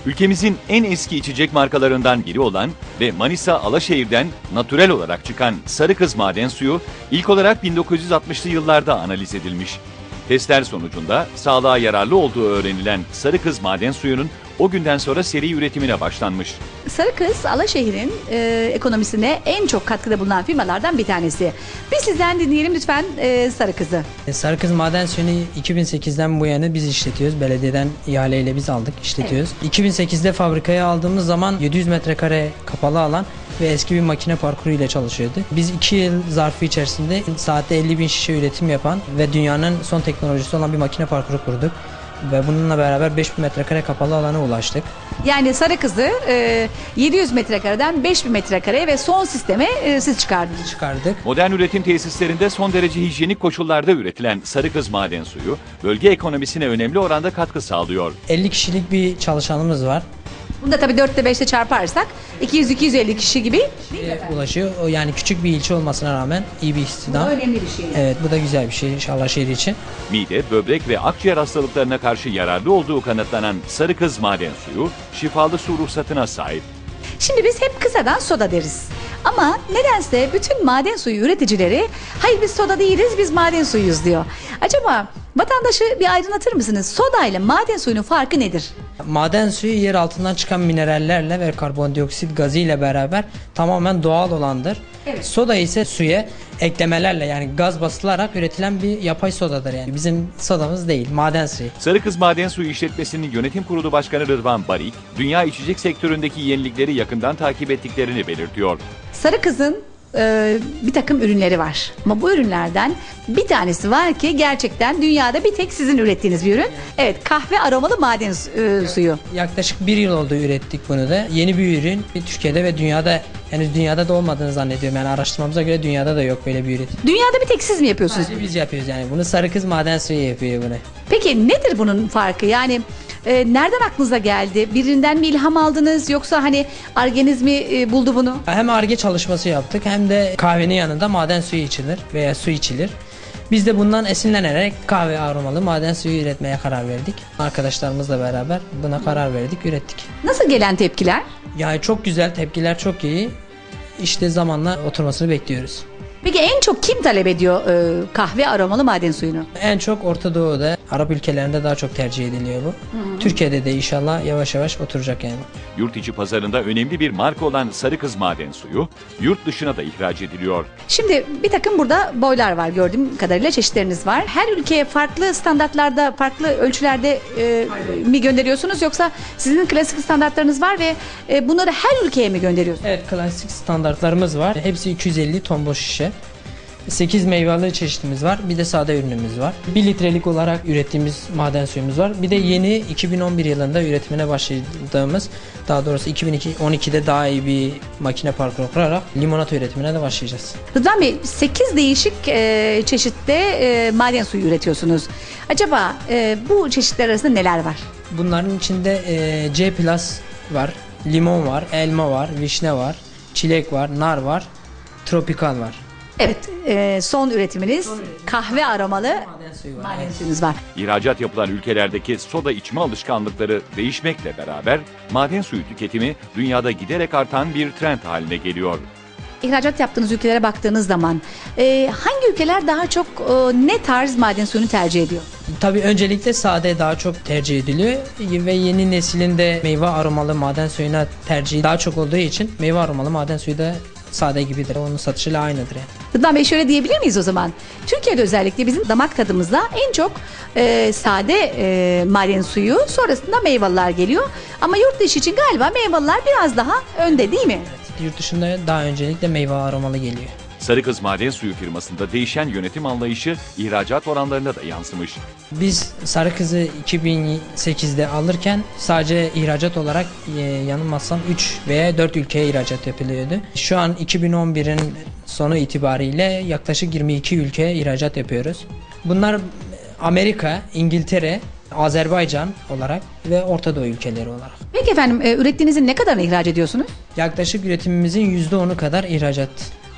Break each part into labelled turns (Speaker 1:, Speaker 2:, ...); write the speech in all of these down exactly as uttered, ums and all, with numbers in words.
Speaker 1: Ülkemizin en eski içecek markalarından biri olan ve Manisa Alaşehir'den natürel olarak çıkan Sarı Kız maden suyu ilk olarak bin dokuz yüz altmışlı yıllarda analiz edilmiş. Testler sonucunda sağlığa yararlı olduğu öğrenilen Sarı Kız maden suyunun o günden sonra seri üretimine başlanmış.
Speaker 2: Sarı Kız, Alaşehir'in e, ekonomisine en çok katkıda bulunan firmalardan bir tanesi. Biz sizden dinleyelim lütfen e, Sarı Kız'ı.
Speaker 3: Sarı Kız maden suyunu iki bin sekizden bu yana biz işletiyoruz. Belediyeden ihaleyle biz aldık, işletiyoruz. Evet. iki bin sekizde fabrikaya aldığımız zaman yedi yüz metrekare kapalı alan ve eski bir makine parkuru ile çalışıyordu. Biz iki yıl zarfı içerisinde saatte elli bin şişe üretim yapan ve dünyanın son teknolojisi olan bir makine parkuru kurduk. Ve bununla beraber beş bin metrekare kapalı alana ulaştık.
Speaker 2: Yani Sarı Kız'ı e, yedi yüz metrekareden beş bin metrekareye ve son sisteme e, siz çıkardınız.
Speaker 3: Çıkardık.
Speaker 1: Modern üretim tesislerinde son derece hijyenik koşullarda üretilen Sarı Kız maden suyu, bölge ekonomisine önemli oranda katkı sağlıyor.
Speaker 3: elli kişilik bir çalışanımız var.
Speaker 2: Bunu da tabii dörtte beşte çarparsak iki yüz iki yüz elli kişi gibi
Speaker 3: ulaşıyor. O yani küçük bir ilçe olmasına rağmen iyi bir istihdam.
Speaker 2: Bu önemli bir şey.
Speaker 3: Evet, bu da güzel bir şey inşallah şehir için.
Speaker 1: Mide, böbrek ve akciğer hastalıklarına karşı yararlı olduğu kanıtlanan Sarı Kız maden suyu şifalı su ruhsatına sahip.
Speaker 2: Şimdi biz hep kısadan soda deriz. Ama nedense bütün maden suyu üreticileri hayır biz soda değiliz biz maden suyuyuz diyor. Acaba vatandaşı bir aydınlatır mısınız? Soda ile maden suyunun farkı nedir?
Speaker 3: Maden suyu yer altından çıkan minerallerle ve karbondioksit gazı ile beraber tamamen doğal olandır. Evet. Soda ise suya eklemelerle yani gaz basılarak üretilen bir yapay sodadır yani. Bizim sodamız değil, maden suyu.
Speaker 1: Sarı Kız Maden Suyu İşletmesi'nin yönetim kurulu başkanı Rıdvan Barik, dünya içecek sektöründeki yenilikleri yakından takip ettiklerini belirtiyor.
Speaker 2: Sarı Kız'ın e, bir takım ürünleri var. Ama bu ürünlerden bir tanesi var ki gerçekten dünyada bir tek sizin ürettiğiniz bir ürün. Evet, kahve aromalı maden e, suyu.
Speaker 3: Yaklaşık bir yıl oldu ürettik bunu da. Yeni bir ürün Türkiye'de ve dünyada henüz dünyada da olmadığını zannediyorum. Yani araştırmamıza göre dünyada da yok böyle bir üretim.
Speaker 2: Dünyada bir tek siz mi yapıyorsunuz?
Speaker 3: Sadece biz yapıyoruz yani. Bunu Sarı Kız maden suyu yapıyor bunu.
Speaker 2: Peki nedir bunun farkı? Yani e, nereden aklınıza geldi? Birinden mi ilham aldınız yoksa hani Ar-Ge'niz mi e, buldu bunu?
Speaker 3: Hem Ar-Ge çalışması yaptık hem de kahvenin yanında maden suyu içilir veya su içilir. Biz de bundan esinlenerek kahve aromalı maden suyu üretmeye karar verdik. Arkadaşlarımızla beraber buna karar verdik, ürettik.
Speaker 2: Nasıl gelen tepkiler?
Speaker 3: Yani çok güzel, tepkiler çok iyi. İşte zamanla oturmasını bekliyoruz.
Speaker 2: Peki en çok kim talep ediyor e, kahve aromalı maden suyunu?
Speaker 3: En çok Orta Doğu'da, Arap ülkelerinde daha çok tercih ediliyor bu. Hı hı. Türkiye'de de inşallah yavaş yavaş oturacak yani.
Speaker 1: Yurt içi pazarında önemli bir marka olan Sarı Kız maden suyu, yurt dışına da ihraç ediliyor.
Speaker 2: Şimdi bir takım burada boylar var gördüğüm kadarıyla çeşitleriniz var. Her ülkeye farklı standartlarda, farklı ölçülerde e, mi gönderiyorsunuz yoksa sizin klasik standartlarınız var ve e, bunları her ülkeye mi gönderiyorsunuz?
Speaker 3: Evet, klasik standartlarımız var. Hepsi iki yüz elli ton boş şişe. sekiz meyveli çeşitimiz var. Bir de sade ürünümüz var. bir litrelik olarak ürettiğimiz maden suyumuz var. Bir de yeni iki bin on bir yılında üretimine başladığımız, daha doğrusu iki bin on ikide daha iyi bir makine parkuru kurarak limonata üretimine de başlayacağız.
Speaker 2: Rıdvan Bey, sekiz değişik e, çeşitte e, maden suyu üretiyorsunuz. Acaba e, bu çeşitler arasında neler var?
Speaker 3: Bunların içinde e, C plus var, limon var, elma var, vişne var, çilek var, nar var, tropikal var.
Speaker 2: Evet, e, son üretiminiz son üretim. Kahve aromalı
Speaker 3: maden suyu var.
Speaker 2: Maden suyunuz var.
Speaker 1: İhracat yapılan ülkelerdeki soda içme alışkanlıkları değişmekle beraber maden suyu tüketimi dünyada giderek artan bir trend haline geliyor.
Speaker 2: İhracat yaptığınız ülkelere baktığınız zaman e, hangi ülkeler daha çok e, ne tarz maden suyunu tercih ediyor?
Speaker 3: Tabii öncelikle sade daha çok tercih ediliyor ve yeni neslin de meyve aromalı maden suyuna tercihi daha çok olduğu için meyve aromalı maden suyu da sade gibidir. Onun satışıyla aynıdır yani.
Speaker 2: Rıdvan Bey, şöyle diyebilir miyiz o zaman? Türkiye'de özellikle bizim damak tadımızda en çok e, sade e, maden suyu, sonrasında meyveler geliyor. Ama yurt dışı için galiba meyveler biraz daha önde değil mi?
Speaker 3: Evet, yurt dışında daha öncelikle meyve aromalı geliyor.
Speaker 1: Sarı Kız Maden Suyu firmasında değişen yönetim anlayışı ihracat oranlarına da yansımış.
Speaker 3: Biz Sarı Kız'ı iki bin sekizde alırken sadece ihracat olarak e, yanılmazsam üç veya dört ülkeye ihracat yapılıyordu. Şu an iki bin on birin sonu itibariyle yaklaşık yirmi iki ülkeye ihracat yapıyoruz. Bunlar Amerika, İngiltere, Azerbaycan olarak ve Orta Doğu ülkeleri olarak.
Speaker 2: Peki efendim, e, ürettiğinizin ne kadarını ihraç ediyorsunuz?
Speaker 3: Yaklaşık üretimimizin yüzde onu kadar ihracat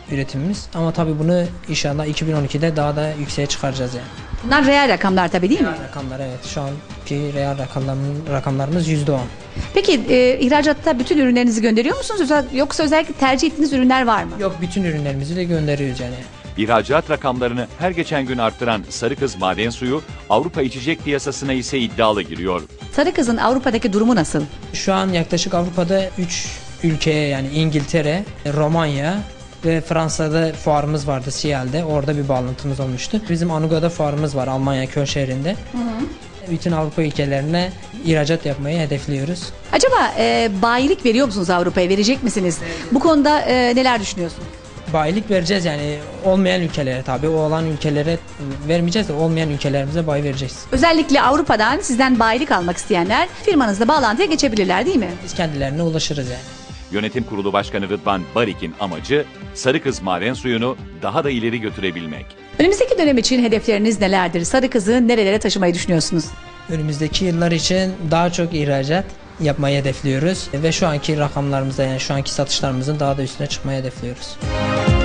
Speaker 3: üretimimiz. Ama tabii bunu inşallah iki bin on ikide daha da yükseğe çıkaracağız yani.
Speaker 2: Bunlar reel rakamlar tabii değil mi?
Speaker 3: Reel rakamlar, evet. Şu anki reel rakamlarımız, rakamlarımız yüzde on.
Speaker 2: Peki e, ihracatta bütün ürünlerinizi gönderiyor musunuz? Özel- Yoksa özellikle tercih ettiğiniz ürünler var mı?
Speaker 3: Yok, bütün ürünlerimizi de gönderiyoruz yani.
Speaker 1: İhracat rakamlarını her geçen gün arttıran Sarı Kız Maden Suyu, Avrupa içecek piyasasına ise iddialı giriyor.
Speaker 2: Sarı Kız'ın Avrupa'daki durumu nasıl?
Speaker 3: Şu an yaklaşık Avrupa'da üç ülkeye, yani İngiltere, Romanya ve Fransa'da fuarımız vardı, Siel'de. Orada bir bağlantımız olmuştu. Bizim Anuga'da fuarımız var, Almanya Köln şehrinde. Hı hı. Bütün Avrupa ülkelerine ihracat yapmayı hedefliyoruz.
Speaker 2: Acaba e, bayilik veriyor musunuz Avrupa'ya? Verecek misiniz? Bu konuda e, neler düşünüyorsunuz?
Speaker 3: Bayilik vereceğiz yani, olmayan ülkelere, tabii o olan ülkelere vermeyeceğiz de olmayan ülkelerimize bayi vereceğiz.
Speaker 2: Özellikle Avrupa'dan sizden bayilik almak isteyenler firmanızla bağlantıya geçebilirler değil mi?
Speaker 3: Biz kendilerine ulaşırız yani.
Speaker 1: Yönetim Kurulu Başkanı Rıdvan Barik'in amacı Sarı Kız Maden Suyu'nu daha da ileri götürebilmek.
Speaker 2: Önümüzdeki dönem için hedefleriniz nelerdir? Sarı Kız'ı nerelere taşımayı düşünüyorsunuz?
Speaker 3: Önümüzdeki yıllar için daha çok ihracat yapmayı hedefliyoruz ve şu anki rakamlarımızda, yani şu anki satışlarımızın daha da üstüne çıkmayı hedefliyoruz.